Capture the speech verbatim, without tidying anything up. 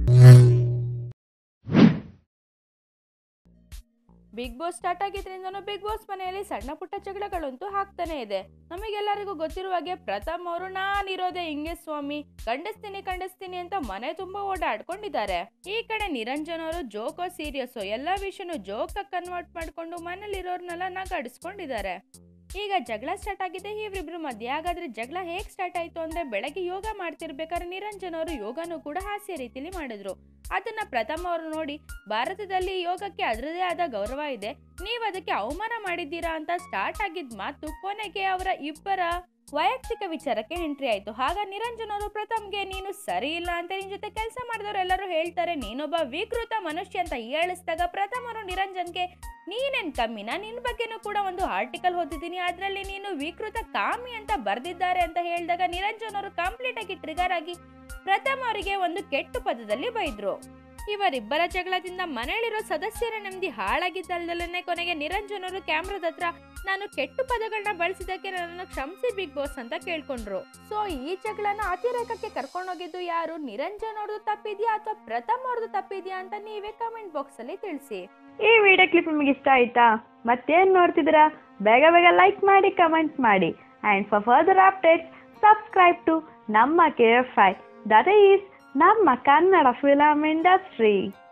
Big Boss start ಆಗಿದ್ರಿಂದನೂ Bigg Boss ಮನೆಯಲ್ಲಿ ಸಣ್ಣ ಪುಟ್ಟ ಜಗಳಗಳಂತೂ ಆಗ್ತಾನೆ ಇದೆ. ನಮಗೆಲ್ಲರಿಗೂ ಗೊತ್ತಿರುವ ಹಾಗೆ ಪ್ರಥಮ್ ಅವರು ನಾನಿರೋದೆ ಹಿಂಗೆ ಸ್ವಾಮಿ, ಖಂಡಿಸ್ತೀನಿ ಖಂಡಿಸ್ತೀನಿ ಅಂತ ಮನೆ ತುಂಬಾ ಓಡಾಡ್ಕೊಂಡಿದ್ದಾರೆ. ಈ ಕಡೆ ನಿರಂಜನ್ ಅವರು ಜೋಕೋ ಸೀರಿಯಸ್ ಎಲ್ಲಾ ವಿಷಯನೂ ಜೋಕ್ ಕನ್ವರ್ಟ್ ಮಾಡ್ಕೊಂಡು ಮನೇಲಿರೋರ್ನೆಲ್ಲ ನಗಾಡಿಸ್ಕೊಂಡಿದ್ದಾರೆ. ಈಗ ಜಗಳ ಸ್ಟಾರ್ಟ್ ಆಗಿದೆ ಇವರಿಬ್ರು ಮಧ್ಯೆ. ಹಾಗಾದ್ರೆ ಜಗಳ ಹೇಗ್ ಸ್ಟಾರ್ಟ್ ಆಯ್ತು ಅಂದ್ರೆ, ಬೆಳಗ್ಗೆ ಯೋಗ ಮಾಡ್ತಿರ್ಬೇಕಾದ್ರೆ ನಿರಂಜನ್ ಅವರು ಯೋಗನೂ ಕೂಡ ಹಾಸ್ಯ ರೀತಿಲಿ ಮಾಡಿದ್ರು. ಅದನ್ನ ಪ್ರಥಮ್ ಅವರು ನೋಡಿ, ಭಾರತದಲ್ಲಿ ಯೋಗಕ್ಕೆ ಅದರದೇ ಆದ ಗೌರವ ಇದೆ, ನೀವ್ ಅದಕ್ಕೆ ಅವಮಾನ ಮಾಡಿದ್ದೀರಾ ಅಂತ ಸ್ಟಾರ್ಟ್ ಆಗಿದ್ ಮಾತು ಕೊನೆಗೆ ಅವರ ಇಬ್ಬರ ವೈಯಕ್ತಿಕ ವಿಚಾರಕ್ಕೆ ಎಂಟ್ರಿ ಆಯ್ತು. ಆಗ ನಿರಂಜನ್ ಅವರು ಪ್ರಥಮ್ಗೆ, ನೀನು ಸರಿ ಇಲ್ಲ ಅಂತ ನಿನ್ ಜೊತೆ ಕೆಲಸ ಮಾಡಿದವರು ಎಲ್ಲರೂ ಹೇಳ್ತಾರೆ, ನೀನೊಬ್ಬ ವಿಕೃತ ಮನುಷ್ಯ ಅಂತ ಹೇಳಿಸಿದಾಗ ಪ್ರಥಮ್ ಅವರು ನಿರಂಜನ್ಗೆ, ನೀನೇನ್ ಕಮ್ಮಿನಾ, ನಿನ್ ಬಗ್ಗೆನೂ ಕೂಡ ಒಂದು ಆರ್ಟಿಕಲ್ ಓದಿದ್ದೀನಿ, ಅದ್ರಲ್ಲಿ ನೀನು ವಿಕೃತ ಕಾಮಿ ಅಂತ ಬರ್ದಿದ್ದಾರೆ ಅಂತ ಹೇಳಿದಾಗ ನಿರಂಜನ್ ಅವರು ಕಂಪ್ಲೀಟ್ ಆಗಿ ಟ್ರಿಗರ್ ಆಗಿ ಪ್ರಥಮ್ ಅವರಿಗೆ ಒಂದು ಕೆಟ್ಟ ಪದದಲ್ಲಿ ಬೈದ್ರು. ಇವರಿಬ್ಬರ ಜಗಳದಿಂದ ಮನೆಯಲ್ಲಿರೋ ಸದಸ್ಯರ ನೆಮ್ಮದಿ ಹಾಳಾಗಿದ್ದಲ್ದಲ್ಲೇ ಕೊನೆಗೆ ನಿರಂಜನ್ ಅವರು ಕ್ಯಾಮ್ರಾದ ಹತ್ರ, ನಾನು ಕೆಟ್ಟ ಪದಗಳನ್ನ ಬಳಸಿದಕ್ಕೆ ನನ್ನನ್ನು ಕ್ಷಮಿಸಿ ಬಿಗ್ ಬಾಸ್ ಅಂತ ಕೇಳ್ಕೊಂಡ್ರು. ಸೊ ಈ ಜಗಳನ ಅತಿರೇಕಕ್ಕೆ ಕರ್ಕೊಂಡೋಗಿದ್ದು ಯಾರು, ನಿರಂಜನ್ ಅವ್ರದ್ದು ತಪ್ಪಿದ್ಯಾ ಅಥವಾ ಪ್ರಥಮ್ ಅವ್ರದ್ದು ತಪ್ಪಿದ್ಯಾ ಅಂತ ನೀವೇ ಕಮೆಂಟ್ ಬಾಕ್ಸ್ ಅಲ್ಲಿ ತಿಳಿಸಿ. ಈ ವಿಡಿಯೋ ಕ್ಲಿಪ್ ನಿಮಗೆ ಇಷ್ಟ ಆಯ್ತಾ? ಮತ್ತೇನ್ ನೋಡ್ತಿದ್ದೀರಾ? ಬೇಗ ಬೇಗ ಲೈಕ್ ಮಾಡಿ, ಕಮೆಂಟ್ ಮಾಡಿ, and for further updates subscribe to ನಮ್ಮ K F I, that is ನಮ್ಮ ಕನ್ನಡ ಫಿಲಂ ಇಂಡಸ್ಟ್ರಿ.